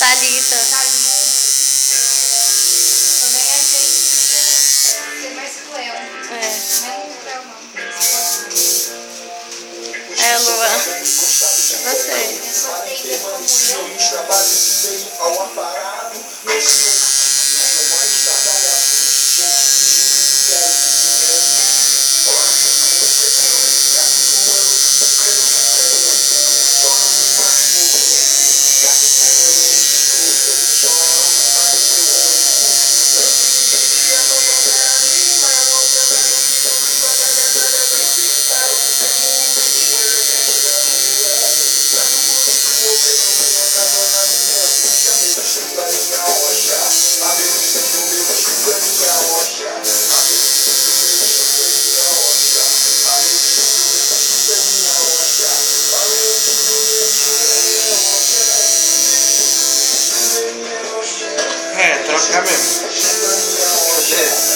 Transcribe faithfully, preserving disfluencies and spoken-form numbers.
Thalita. Thalita. Também achei que ia ser mais cruel. É. Mas não cruel não. É, Lua. Gostei. Gostei de ver como É, trocar mesmo. Cadê?